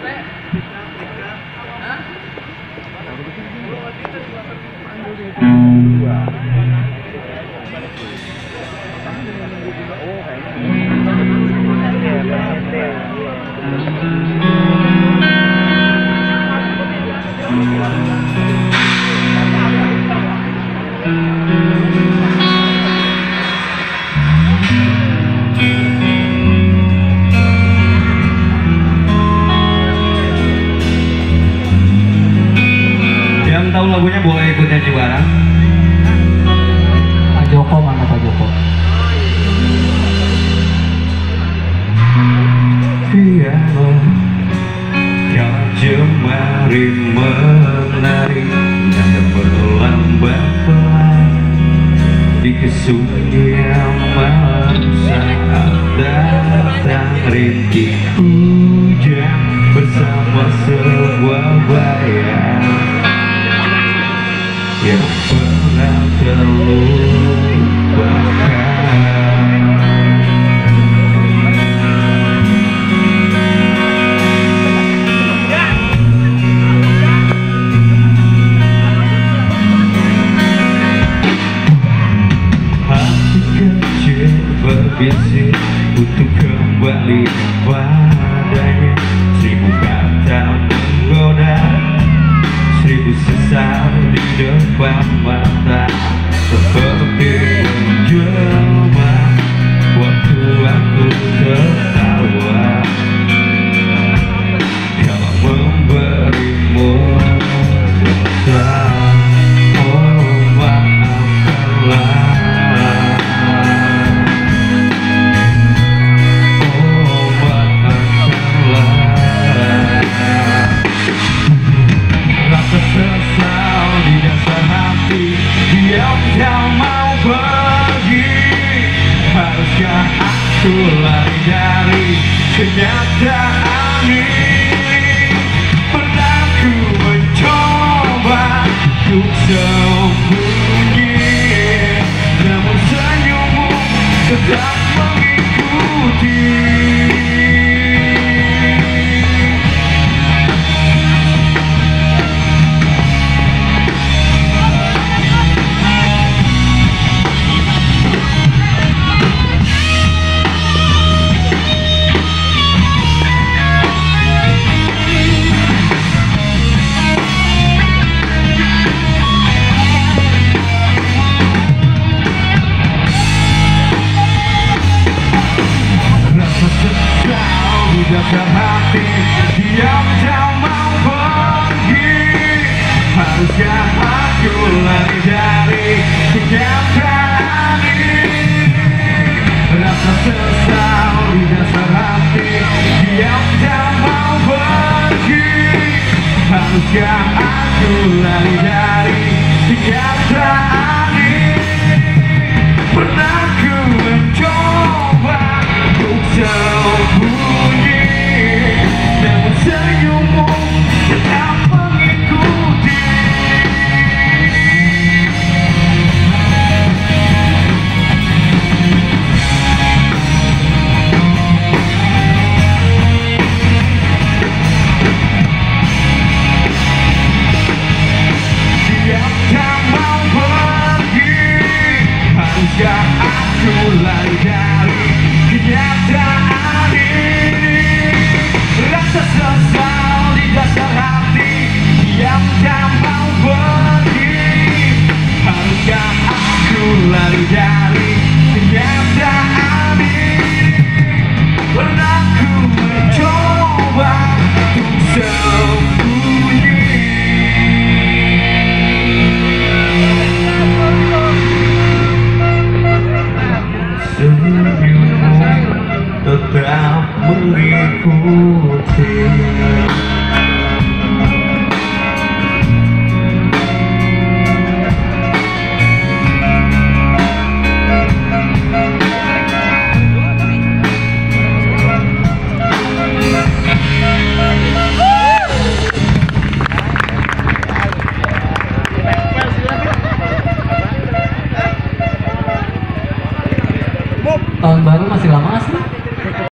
Yang tahu lagunya boleh ikut nyanyi bareng. Pak Joko mana Pak Joko? Piano yang jemari menari nada berlambat-lambat di kesunyian malam saat datang rintik hujan bersama sebuah bayang yang pernah terlupakan. Hati kecil berbisik untuk kembali padanya, 1000 kata menggoda, 1000 sesal di depan mata, seperti menjelma waktu aku tertawa. Kalau memberimu dosa, oh maafkanlah. Sesal di dasar hati, diam tak mau pergi. Haruskah aku lari dari kenyataan ini? Pernah ku mencoba untuk sembunyi, namun senyummu tetap mengikuti. Dasar hati, diam tak mau pergi. Haruskah aku lari dari kenyataan ini? Rasa sesal di dasar hati, diam tak mau pergi. Haruskah aku lari dari kenyataan ini? Pernah ku mencoba untuk sembunyi, namun senyummu tetap mengikuti. Diam tak mau pergi. Haruskah aku lari dari kenyataan ini? Rasa sesal di dasar hati, diam tak mau pergi. Haruskah aku lari dari kenyataan ini? Pernah ku mencoba untuk sembunyi. Senyummu tetap mengikuti.